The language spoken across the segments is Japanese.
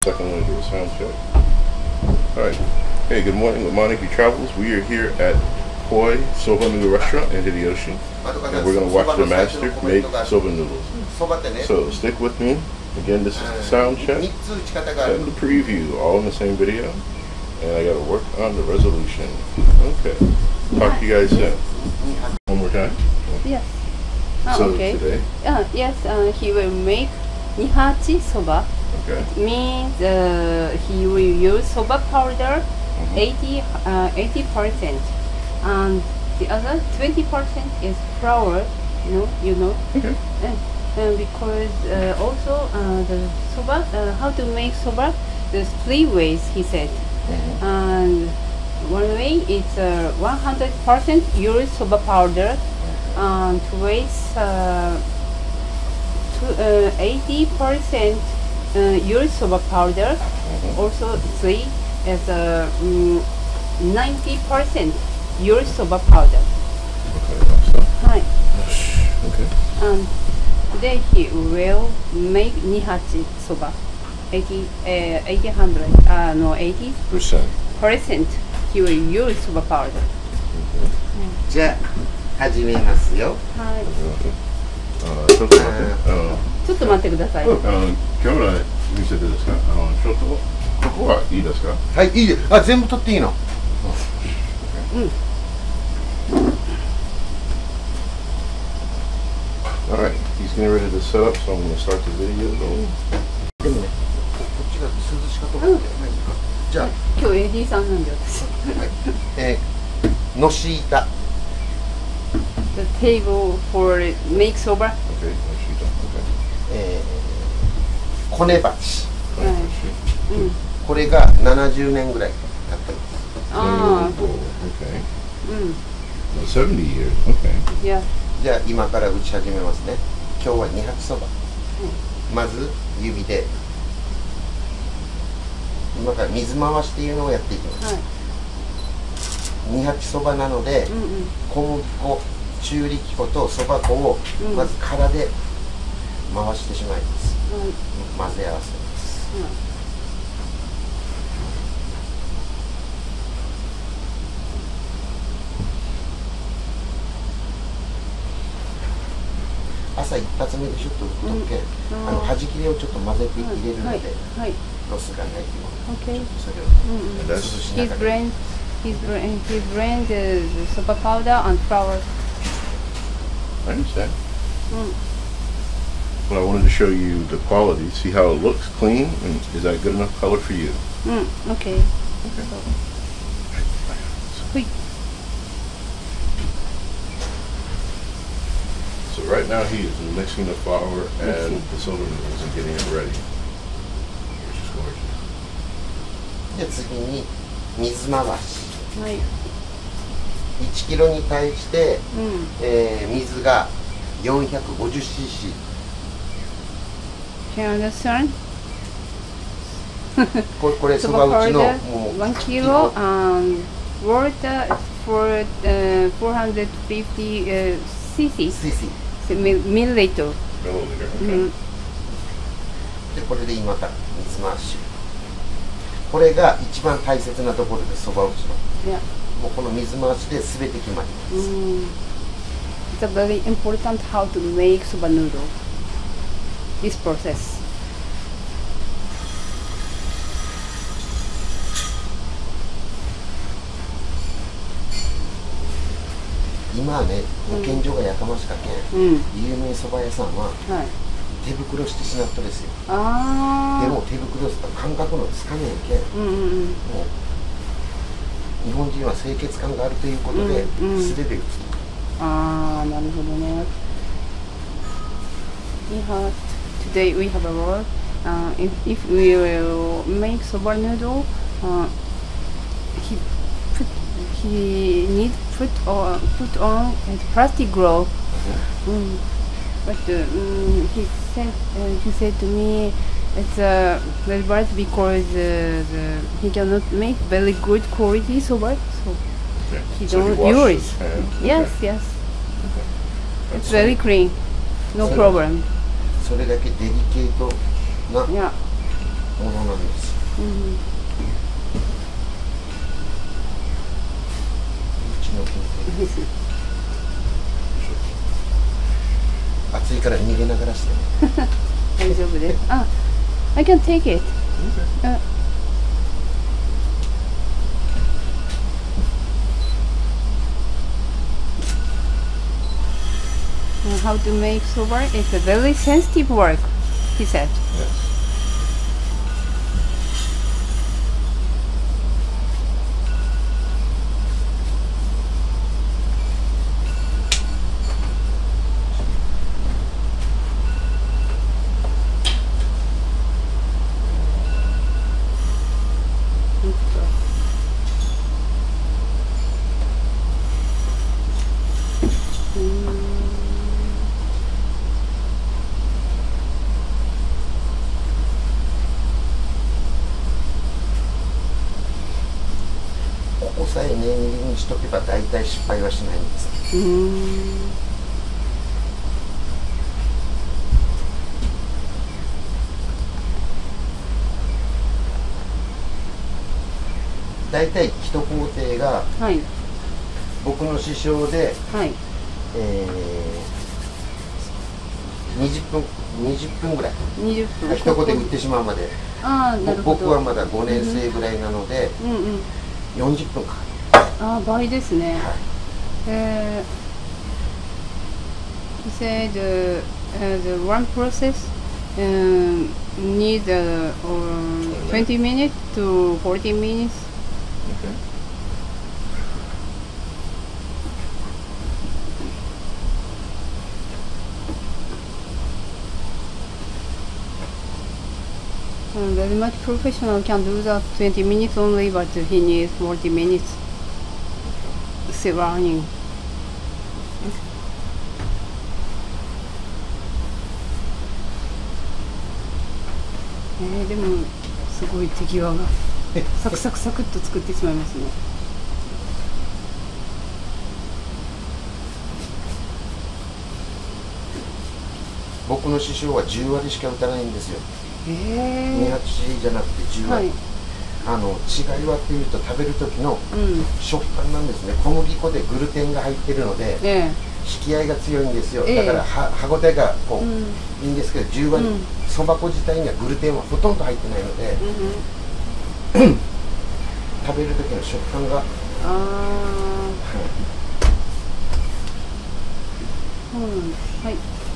second, I'm going to do a sound check. Alright. Hey, good morning with Montague Travels. We are here at Koi Soba Noodle Restaurant in Hideyoshi. And we're going to watch the master make soba noodles. So stick with me. Again, this is the sound check and the preview, all in the same video. And I got to work on the resolution. Okay. Talk to you guys soon. One more time. Yes. So okay. Today? Yes, he will make nihachi soba. Okay. It means he will use soba powder 80%, and the other 20% is flour. You know. Okay. Because also the soba, how to make soba? There's 3 ways, he said. And one way it's 100% use soba powder, and 2 ways 80% use soba powder. Also 3 is 90% use soba powder. Okay. Okay. And today he will make nihachi soba. 80% he will use soba powder. じゃあ始めますよ。 はい。 ちょっと待って。 ちょっと待ってください。 カメラ見せてですか？ちょっとここはいいですか？ はい、いいです。あ、全部撮っていいの。 Alright, he's getting ready to set up, so I'm going to start the video. でもね、こっちが涼しかと思ってないか。じゃあ今日 AD さんなんで私。 のし板。 The table for make soba. Okay, okay. こね鉢。 はい。 これが70年ぐらい経ってます。 ああ。 Okay. 70 years. Okay. Yeah. じゃあ今から打ち始めますね。今日は二八そば。まず指で今から水回しっていうのをやっていきます。二八そばなので、小麦粉、中力粉とそば粉をまず空で回してしまいます。混ぜ合わせます。朝一発目でちょっと打っとけ、端切れをちょっと混ぜて入れるので、ロスがないように、ちょっとそれを潰しながら。 He blend the soba powder and flour. I understand. But I wanted to show you the quality. See how it looks clean, and is that good enough color for you? Okay. So right now he is mixing the flour and the soba noodles and getting it ready. Which is gorgeous. で次に水回し。 1 キロに対して、水が 450cc。 Can you understand? これそば打ちのもう 1 kilo and water for 450 cc. Milliliter. Okay. でこれで今から水回し。これが一番大切なところでそば打ちの。もうこの水回しで全て決まります。 It's a very important how to make soba noodle. This process. 今はね、保健所がやかましかけん、有名そば屋さんは手袋してしなっとですよ。でも手袋したら感覚のつかねえけん、もう日本人は清潔感があるということで素手で打つ。 なるほどね。Today we have a rule. If we will make soba noodle, he need put on a plastic glove. But he said to me it's very bad because he cannot make very good quality soba, so he don't use. Yes. It's very clean, no problem. それだけデリケートなものなんです。 暑いから逃げながらしてね。 大丈夫です。あ、I can take it. How to make soba? It's a very sensitive work, he said. Yes. ここさえ念入りにしとけば大体失敗はしないんです。大体一工程が、はい、僕の師匠で、はい、20分ぐらい。20分。一工程売ってしまうまで。僕はまだ5年生ぐらいなので、40分かかる。 ああ、倍ですね。はい。He said the one process needs 20 minutes to 40 minutes. Okay. Very much professional can do that 20 minutes only, but he needs 40 minutes. Still running. でもすごい手際がサクサクサクっと作ってしまいますね。 僕の師匠は10割しか打たないんですよ。28じゃなくて10割。はい、違いはっていうと食べる時の食感なんですね。小麦粉でグルテンが入ってるので、引き合いが強いんですよ。だから歯ごたえがこう、いいんですけど、10割そば粉自体にはグルテンはほとんど入ってないので、食べる時の食感が。はい。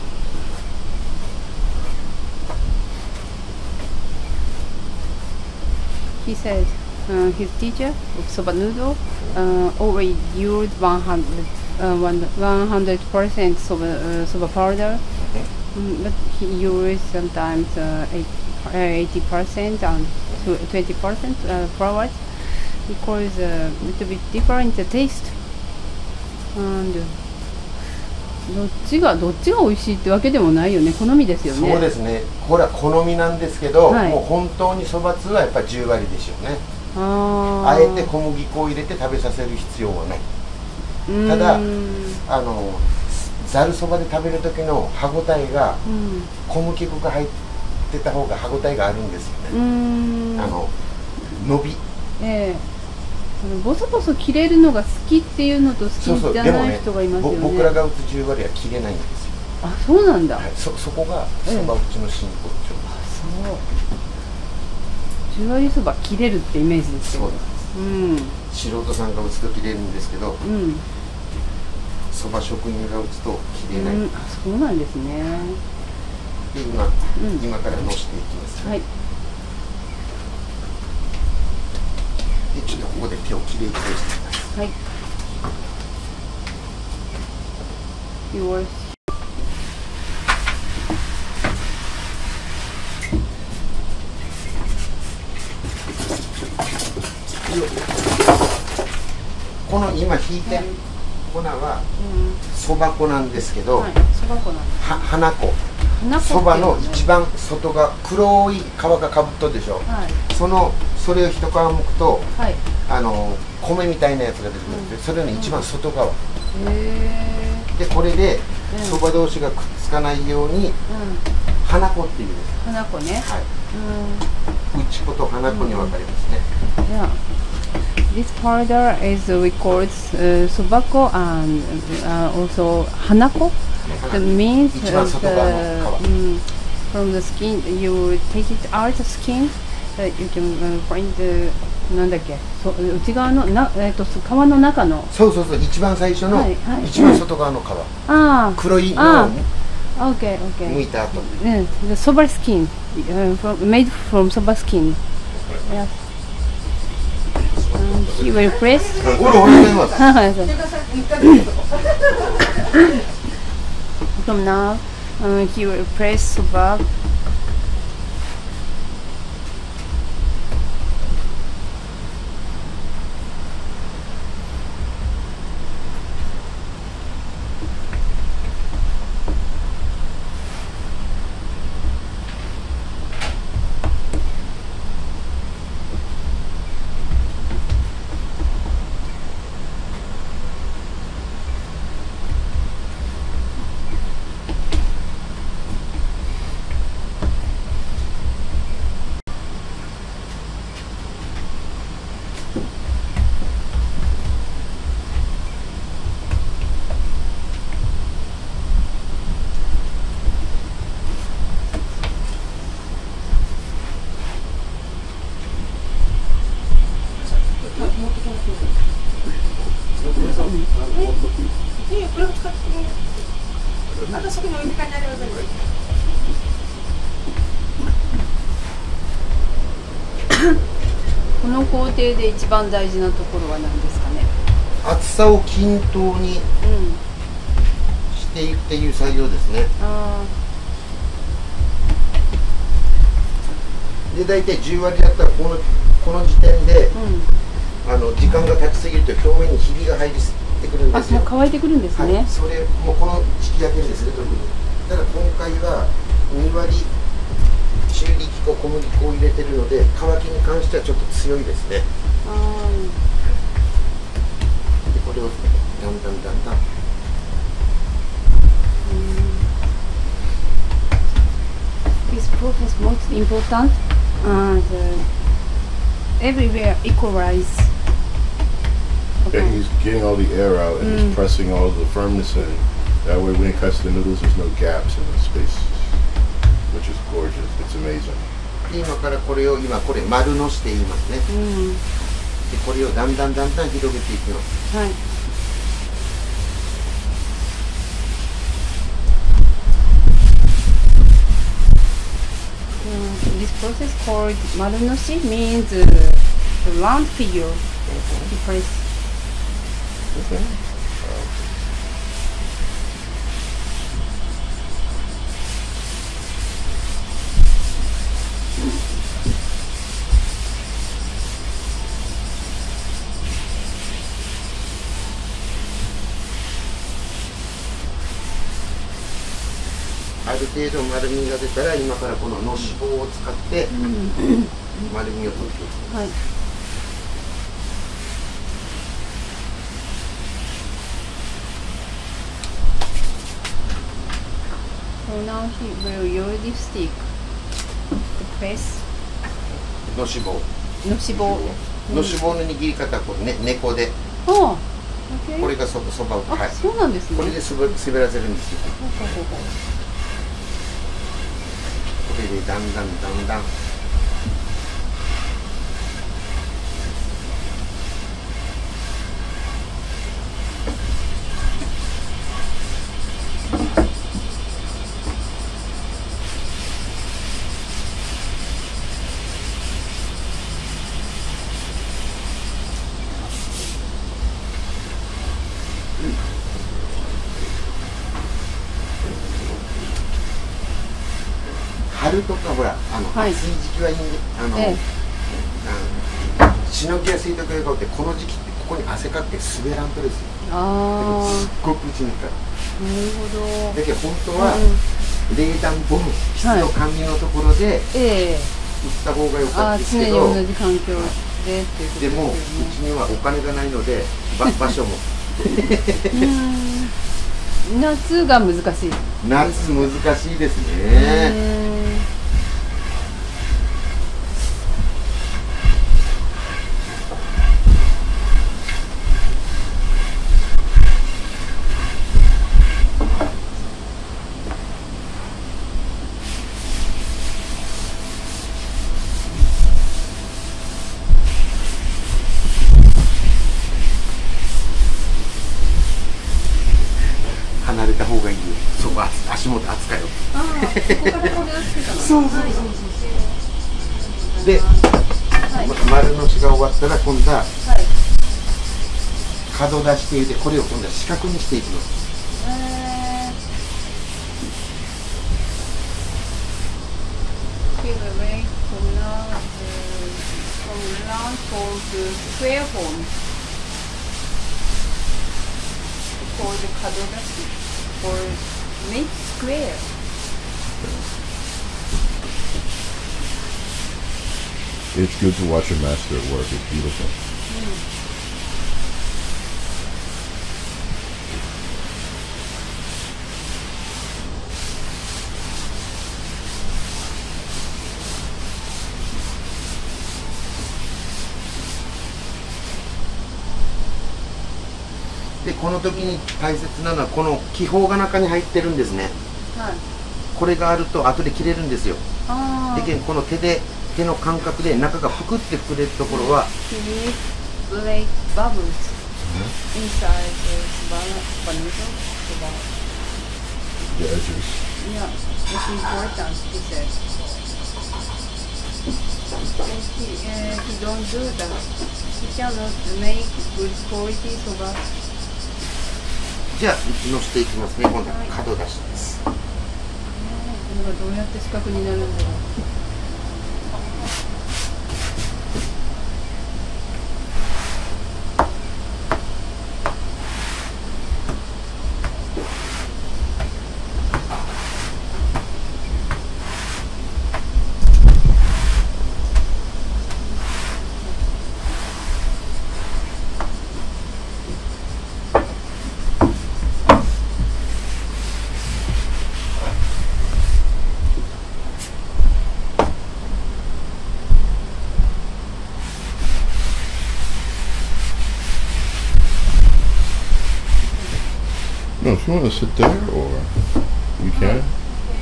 He said his teacher of soba noodle always used 100% soba powder, but he used sometimes 80% and 20% flour because a little bit different taste. And どっちが美味しいってわけでもないよね。好みですよね。 そうですね。これは好みなんですけど、もう本当にそばつはやっぱり10割でしょうね。あえて小麦粉を入れて食べさせる必要はない。ただざるそばで食べる時の歯ごたえが、小麦粉が入ってた方が歯ごたえがあるんですよね。伸び。 ボソボソ切れるのが好きっていうのと好きじゃない人がいますよね。 僕らが打つ10割は切れないんですよ。 あ、そうなんだ。 そこがそば打ちの真骨頂。 そう。10割そば切れるってイメージですよ。 素人さんが打つと切れるんですけど、そば職人が打つと切れない。 そうなんですね。 で今からのしていきます。はい。でちょっとここで手をきれいにしていきます。はい。 この今引いてる粉はそば粉なんですけど、花粉。そばの一番外が黒い皮がかぶっとるでしょ。それを一皮むくと、米みたいなやつが出てくるんで、それの一番外側。でこれでそば同士がくっつかないように花子っていうです。 花子ね。 はい。内子と花子に分かれますね。 Yeah. This powder is we call it sobako and also hanako. That means from the skin you take it out the skin. You can find なんだっけ、内側の皮の中の。 そうそうそう、一番最初の一番外側の皮。黒いのを剥いた後。 The soba skin, made from soba skin. Yeah. He will press. おはようございます。 From now, he will press soba.この工程で一番大事なところは何ですかね。 厚さを均等にしていくっていう作業ですね。で大体10割だったらこの時点で、時間が経ちすぎると表面にひびが入ってくるんですよ。 もう乾いてくるんですね。 はい、それもうこの時期だけですね、特に。ただ今回は2割中力粉、小麦粉を入れてるので乾きに関してはちょっと強いですね。でこれをだんだん。 This process most important and everywhere equalize. Okay. And he's getting all the air out and he's pressing all the firmness in. That way when he cuts the noodles there's no gaps in the space, which is gorgeous. It's amazing. 今からこれをこれ丸のして言いますね。でこれをだんだん広げていきます。 はい。This process called marunoshi means the round figure. You press. Okay. ある程度丸みが出たら今からこののし棒を使って丸みを取っていきます。はい。 So now he will use this stick to press. のし棒。 のし棒。 のし棒の握り方はこう猫で。 これがそばを。 はい。そうなんですね。 これで滑らせるんですよ。これでだんだん。春とかほら暑い時期はいいんでしのぎやすいとかよくてこの時期ってここに汗かって滑らんとですよ。すっごく打ちにくい。なるほど。 だけど本当は冷暖房湿度管理のところで打った方が良かったですけど、 常に同じ環境ででもうちにはお金がないので場所も夏が難しい。 夏難しいですね。 足元扱いを。 ああ、ここからこれをつけたの。 そうそうで、丸のしが終わったら今度は角出していて、これを今度は四角にしていきます。 Give away from round form to square form. For the kadodashi, for make square. It's good to watch a master at work. It's beautiful. Mm. でこの時に大切なのはこの気泡が中に入ってるんですね、はい、これがあると後で切れるんですよ。でこの手の感覚で中がぷくって膨れるところは The edges. Yeah, it's important, he said. If you don't do that, you cannot make good quality soba. じゃあのせていきますね。今度は角出しです。 これがどうやって四角になるんだろう。 No, if you want to sit there, or you can. Okay.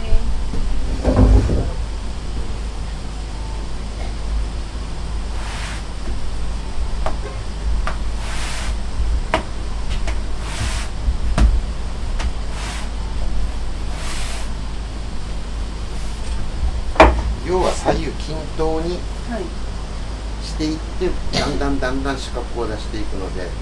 要は左右均等にしていって、だんだん四角を出していくので。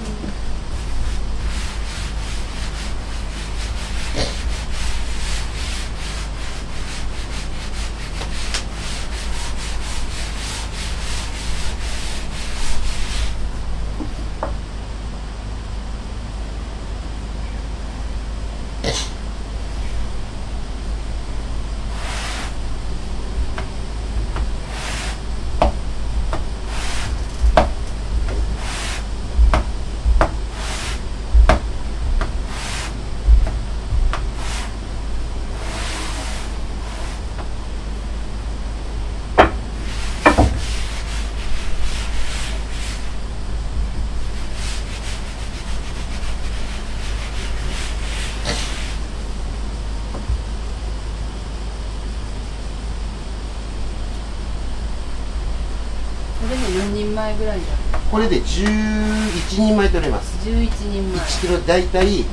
これで何人前ぐらいだ。 これで11人前取れます。 11人前。 1キロだいたい、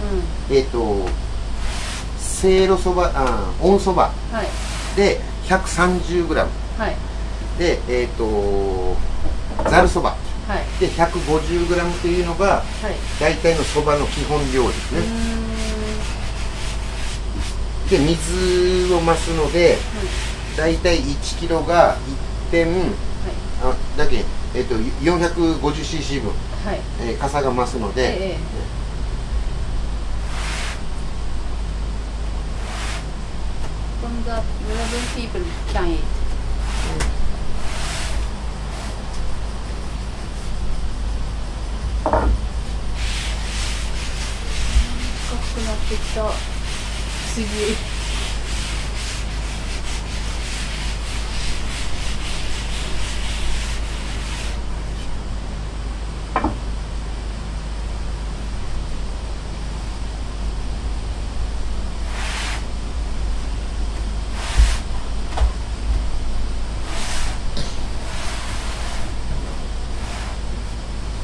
せいろそば、温そばで130グラム、はい、でざるそばで150グラムというのが大体のそばの基本量ですね。で水を増すので、大体1キロが だけ450cc 分、かさが増すので、 From the 11 people can eat. 深くなってきた。不思議。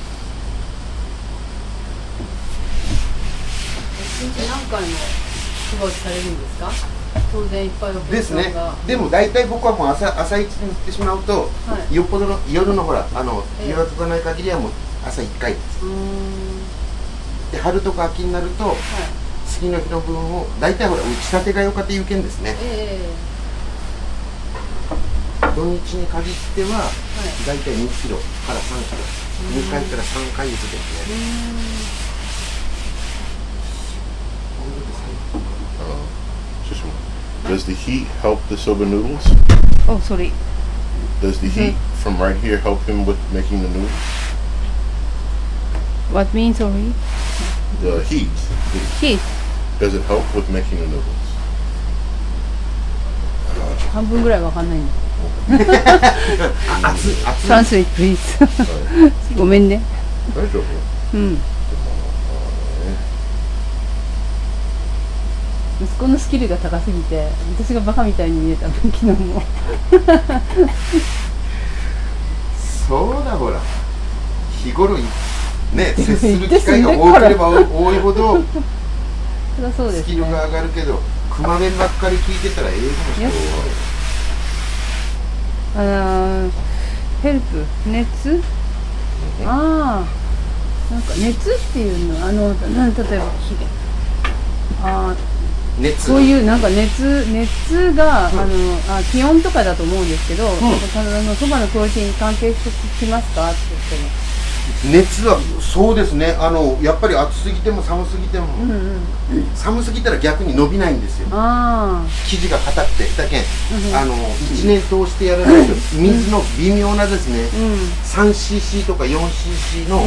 何回もそば打ちされるんですか？当然いっぱいお客さんが。 ですね。でも大体僕はもう朝一に打ってしまうと、よっぽどの夜のほら予約がない限りはもう朝1回です。で春とか秋になると、次の日の分を大体ほら打ち立てがよかっていう件ですね。土日に限っては大体2キロから3キロ、2回から3回打つですね。 Does the heat help the soba noodles? Oh, sorry. Does the heat from right here help him with making the noodles? What means sorry? The heat. Heat. Does it help with making the noodles? 半分ぐらいわかんないんだ。Translate please. ごめんね。 大丈夫？うん。 息子のスキルが高すぎて私がバカみたいに見えた昨日もそうだほら日頃ね接する機会が多ければ多いほどスキルが上がるけど熊弁ばっかり聞いてたら英語の人ヘルプ熱なんか熱っていうの例えばそういうなんか熱が気温とかだと思うんですけど、そばのクオリティに関係してきますかって言って熱はそうですね。やっぱり暑すぎても寒すぎても、寒すぎたら逆に伸びないんですよ。生地が硬くてだけん1年通してやらないと水の微妙なですね、3cc とか 4cc の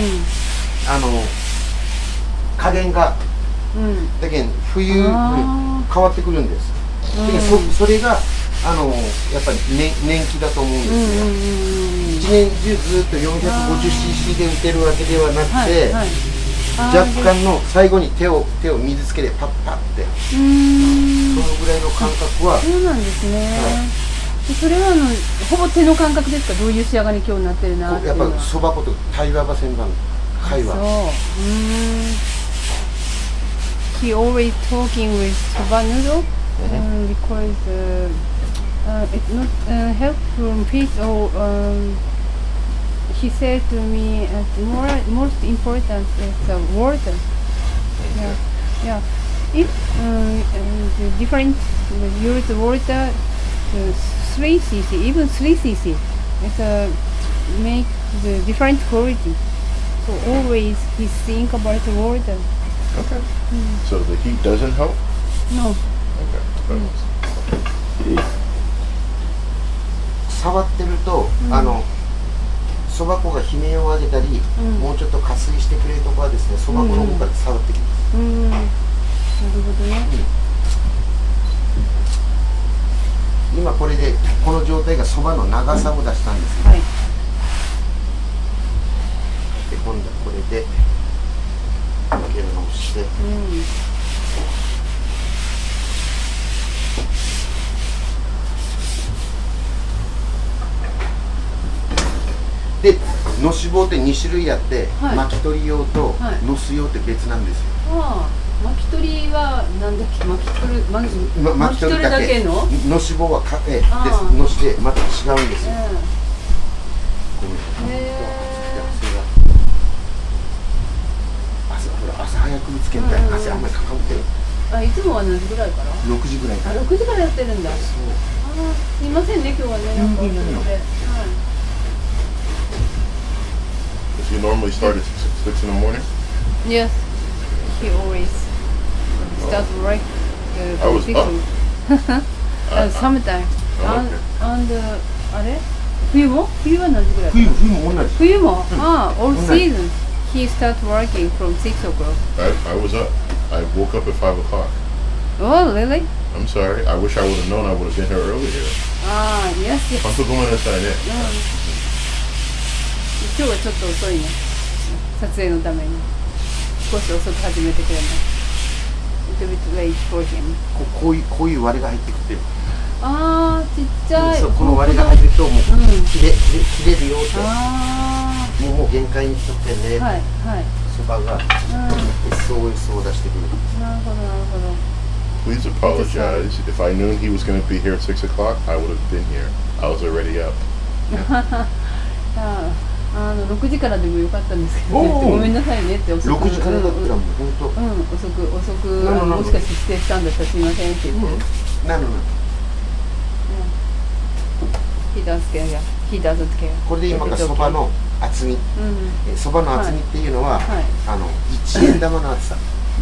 加減がだけど冬変わってくるんです。それがやっぱり年季だと思うんですね。一年中ずっと 450cc で打てるわけではなくて、若干の最後に手を水つけてパッパッてそのぐらいの感覚はそうなんですね。それはほぼ手の感覚ですか？どういう仕上がり今日になってるなっていうのは。 やっぱそば粉と対話ばせんばん会話。 He always talking with soba noodle because it's not help from peace or he said to me most important is water. If different use water 3cc even 3cc it make the different quality. So always he think about water. Okay. So the heat doesn't help? No. Okay. 触ってるとそば粉が悲鳴を上げたり、もうちょっと加水してくれるとこはですね、そば粉の方から触ってきます。 なるほどね。 今これでこの状態がそばの長さを出したんです。で今度はこれでかけるのをして、でのし棒って2種類あって、巻き取り用とのす用って別なんですよ。 巻き取りはなんだっけ、巻き取るだけののし棒はのしでまた違うんですよ。朝早く見つけたい。汗あんまりかかってる。 いつもは何時ぐらいから ？6時ぐらいから。 6時からやってるんだ。すいませんね、今日はね。 Does he normally start at 6 in the morning? Yes, he always start work. I was up. Sometime. And あれ？冬は何時ぐらい？ 冬も同じ。 冬もall season. He started working from 6 o'clock. I was up. I woke up at 5 o'clock. Oh, really? I'm sorry. I wish I would have known. I would have been here earlier. Yes. 本当ごめんなさいね。 今日はちょっと遅いね。撮影のために。少し遅く始めてくれない。Little bit late for him. こういう割れが入ってくってる。 ちっちゃい。 この割れが入ってるともう切れるよって。もう限界に来てね。そばがSOS を出してくる。 なるほどなるほど。 Please apologize. If I knew he was going to be here at 6 o'clock, I would have been here. I was already up. 6時からでもよかったんですけど、ごめんなさいねって遅く。 6時からだったらもう本当。 遅くもしかして指定したんだったらすいませんって言って。 なるほど。 He doesn't care. これで今がそばの厚み。そばの厚みっていうのは1円玉の厚さ。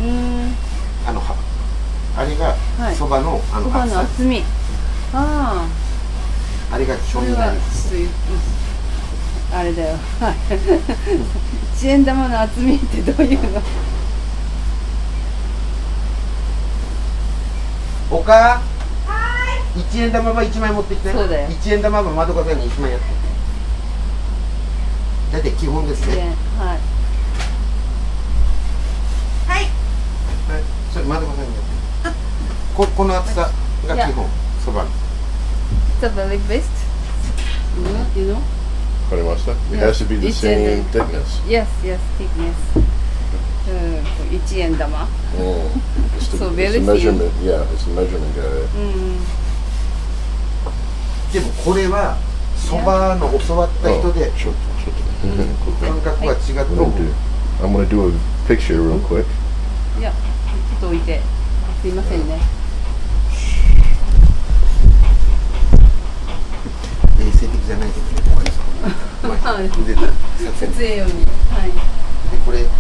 あれがそばの厚み。あれが基本になります。 あれだよ。1円玉の厚みってどういうの？ おか1円玉は1枚持ってきて。 そうだよ。 1円玉はまどかさんに1枚やって。だって基本ですね。 はい。 それまどかさんにやって。この厚さが基本そば。 It's a very best. You know? It has to be the same thickness. Yes, thickness. 1円玉. It's a measurement. Yeah, it's a measurement guide. でもこれはそばの教わった人で感覚が違って。 I'm gonna do a picture real quick. いや、ちょっと置いて。すいませんね。 衛生的じゃないけどね、おかげさまで。 撮影用に。はい。 でこれ。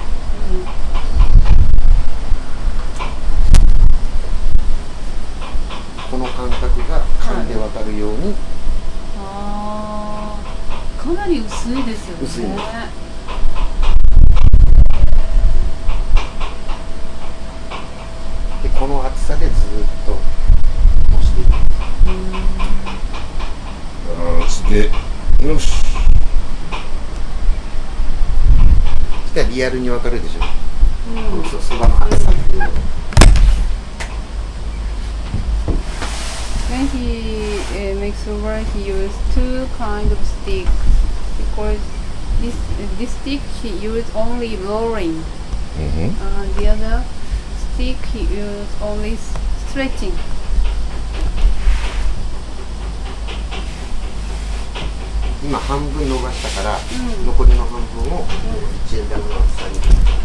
この感覚が勘でわかるように。 かなり薄いですよね。 薄いね。でこの厚さでずっと押していく。よし。リアルにわかるでしょ。そばの厚さっていうの。 When he makes soba, he uses two kind of stick because this stick he uses only rolling, and the other stick he uses only stretching. 今半分伸ばしたから、残りの半分を1円玉の厚さに。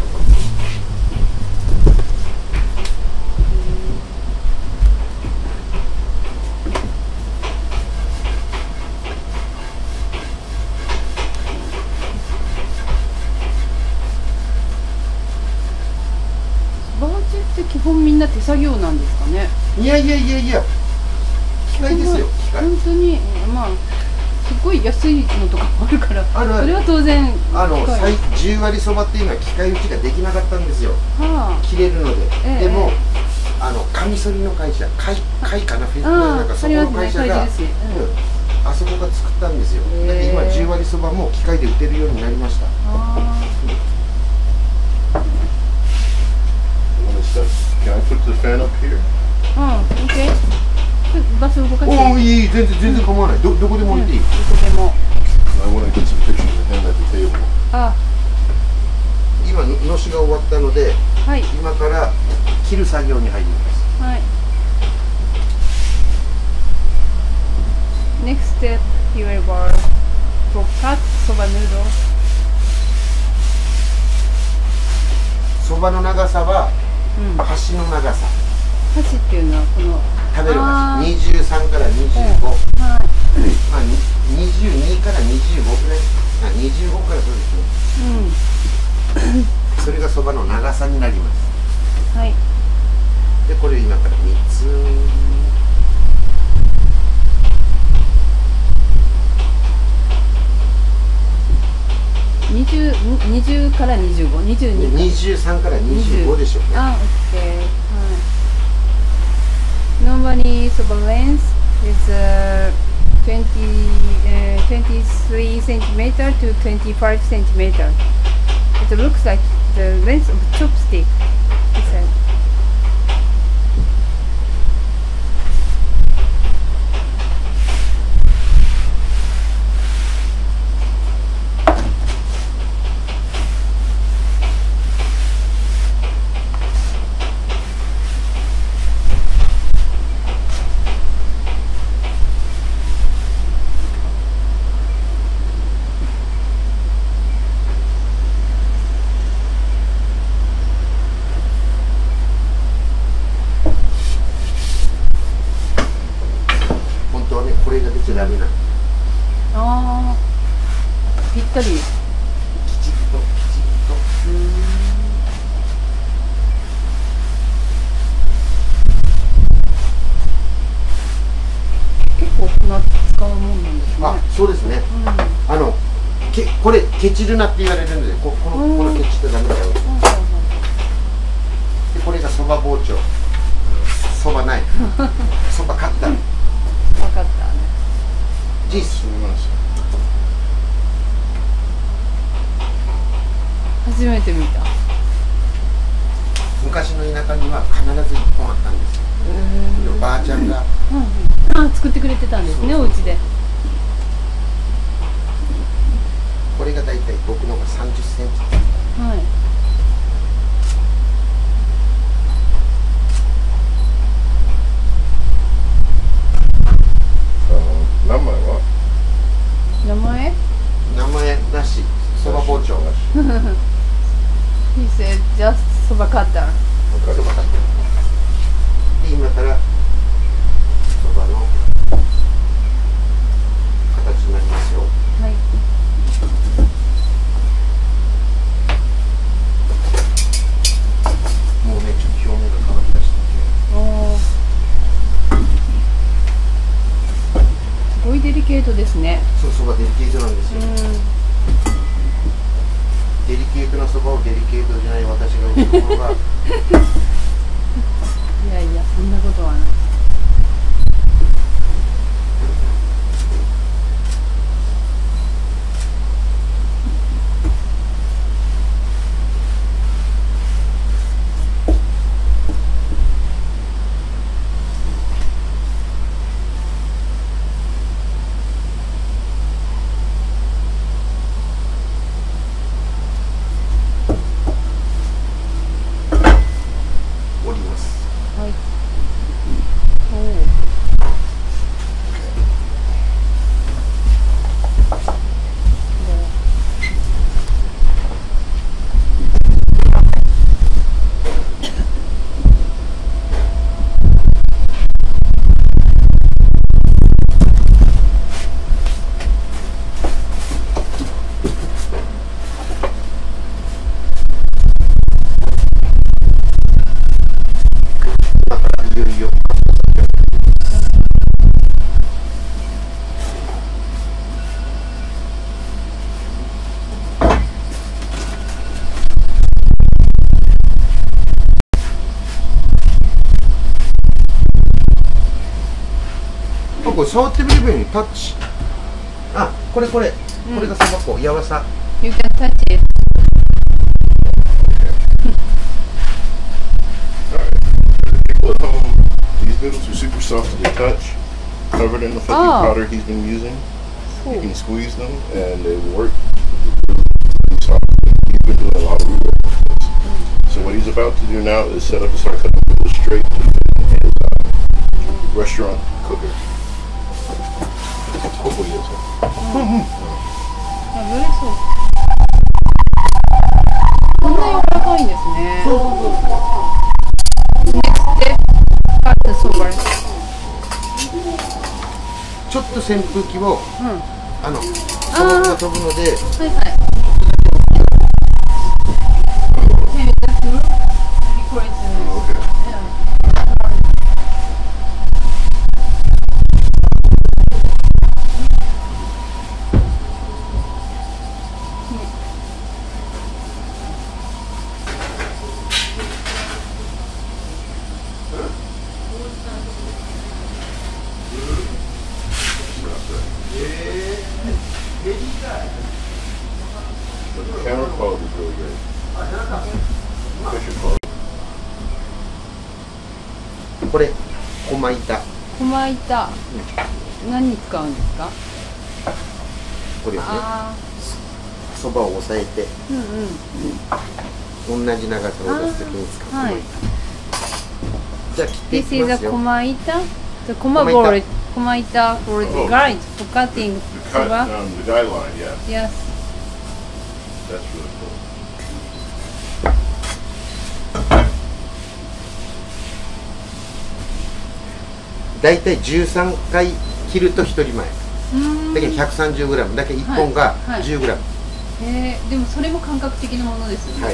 そば打ちって基本みんな手作業なんですかね。 いや機械ですよ。 本当にまあ。すごい安いのとかもあるから、それは当然 10割そばっていうのは機械打ちができなかったんですよ。切れるので。でもカミソリの会社、貝かな、なんかそこの会社があそこが作ったんですよ。だって今10割そばも機械で打てるようになりました。 Can I put the fan up here? Okay. 場所を動かして。 おお、いい、全然構わない。どこでも置いていい。 どこでも。 I want to get some pictures of him at the table. 今のしが終わったので、今から切る作業に入ります。 はい。Next step, he will go to cut soba noodle. そばの長さは箸の長さ。 箸っていうのはこの食べる箸23から25、まあ22から25ぐらい、25からそうですね。それがそばの長さになります。 はい。 でこれ今から3つ。 20から25、22。 23から25でしょうね。 OK。Normally, soba length is 23 centimeter to 25 centimeter. It looks like the length of chopstick, he said. ダメなの。 ああ、ぴったり。きちっときちっと。結構粉使うもんなんですね。 あ、そうですね。これケチるなって言われるんで、このケチってダメだよ。でこれがそば包丁、そばない、そばカッター。 分かったね。 ジース。 初めて見た。 昔の田舎には必ず1本あったんですよ。おばあちゃんが、 作ってくれてたんですね、お家で。 これがだいたい僕のが30センチ。 はい。 名前は？ 名前？ 名前なし、そば包丁なし。 He said just そばカッター。 そばカッター。で今からそばの形になりますよ。 はい。 もうね、ちょっと表面が乾き出してて。 おー。すごいデリケートですね。 そう、そばデリケートなんですよ。デリケートなそばをデリケートじゃない私が言うところが。いやいや、そんなことはない。 これ触ってみればいいのにタッチ。あ、これがそば粉、やわさ。 You can touch it. People at home, these noodles are super soft to the touch. Covered in the fluffy powder he's been using. You can squeeze them and they work really soft. He's been doing a lot of rework with this. So what he's about to do now is set up to start cutting noodles straight to fit in his restaurant cooker. ここいいですよ。 ぶれそう。こんな柔らかいんですね。 そうそうそう。 Next step, cut the soba. ちょっと扇風機を、そばが飛ぶので。 はいはい。 The camera quality is really great. Picture quality. これ、細板。 細板。何に使うんですか？ これをね、そばを押さえて、同じ長さを出すときに使う細板。じゃあ切っていきますよ。 This is a 細板。The 細板 for the guide for cutting soba. The guideline, yeah. Yes. That's really cool. だいたい13回切ると1人前。 だけど 130g だけ1本が 10g。 でもそれも感覚的なものですよね。 はい。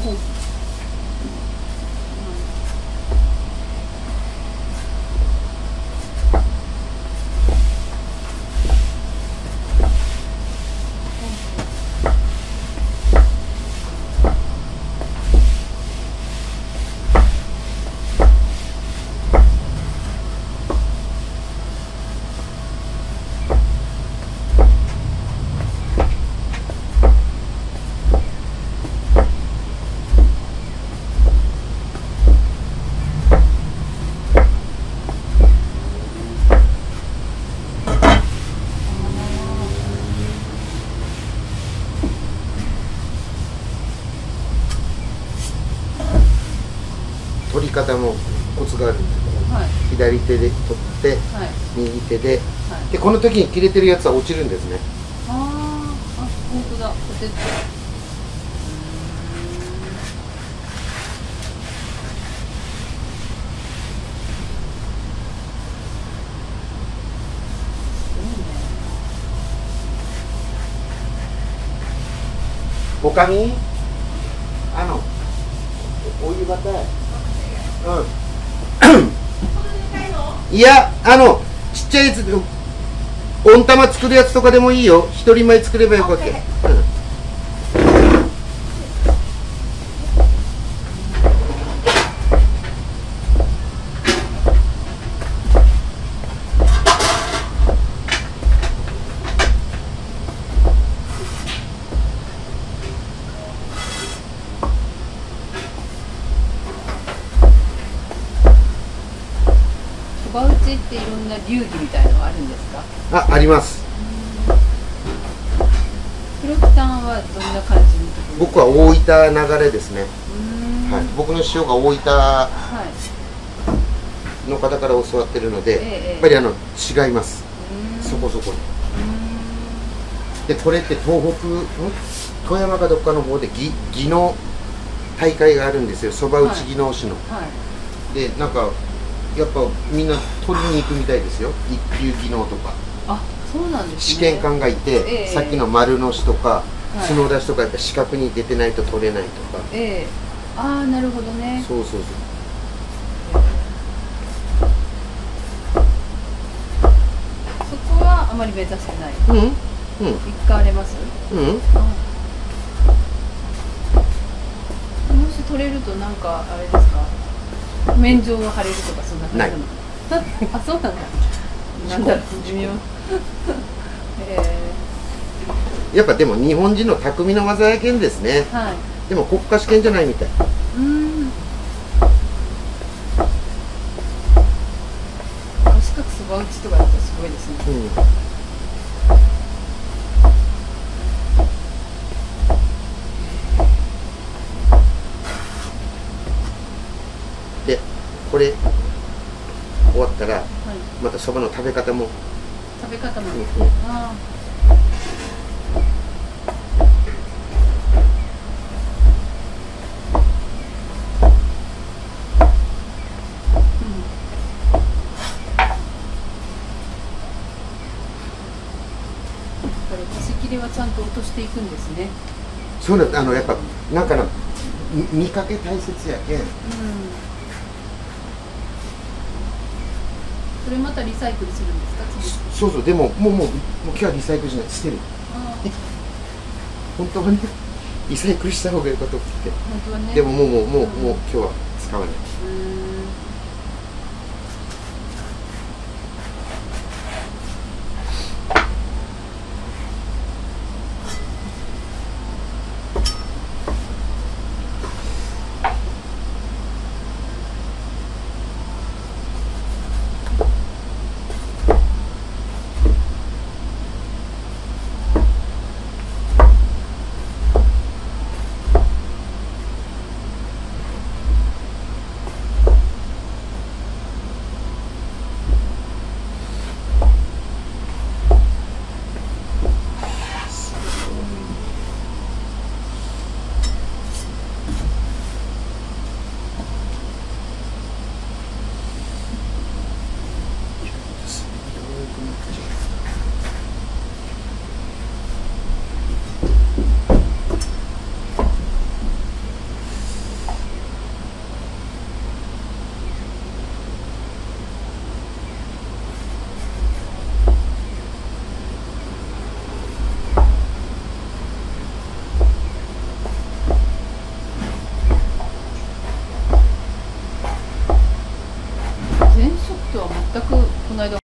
取り方もコツがあるんですけど、左手で取って、右手で、でこの時に切れてるやつは落ちるんですね。 あ、本当だ。ポテト。 おかみ、お湯がたい。いや、ちっちゃいやつ、温玉作るやつとかでもいいよ。一人前作ればよかった。 そば打ちっていろんな流儀みたいなのはあるんですか？ あります。 黒木さんはどんな感じのところ？ 僕は大分流れですね。はい、僕の師匠が大分の方から教わってるので、やっぱり違います。そこそこに。でこれって東北、富山かどっかの方で技能大会があるんですよ。そば打ち技能士の。でなんかやっぱみんな取りに行くみたいですよ。一級技能とか。 あ、そうなんですね。 試験官がいて、さっきの丸のしとか角出しとかやっぱ資格に出てないと取れないとか。 ああ、なるほどね。 そうそうそう。 そこはあまり目指してない。行かれます？もし取れるとなんかあれですか？免状が貼れるとかそんな感じなの？あ、そうなんだ。なんだろう、微妙。 やっぱでも日本人の匠の技やけんですね。でも国家試験じゃないみたい。 四角そば打ちとかだとすごいですね。 でこれ終わったら、またそばの食べ方も。 端切れはちゃんと落としていくんですね。 そうなん、やっぱなんか見かけ大切やけん。 それまたリサイクルするんですか？ そうそう、でももう今日はリサイクルしない、捨てる。本当はね、リサイクルした方がよかったって言って。 本当はね。 でももう今日は使わない。 とは全くこの間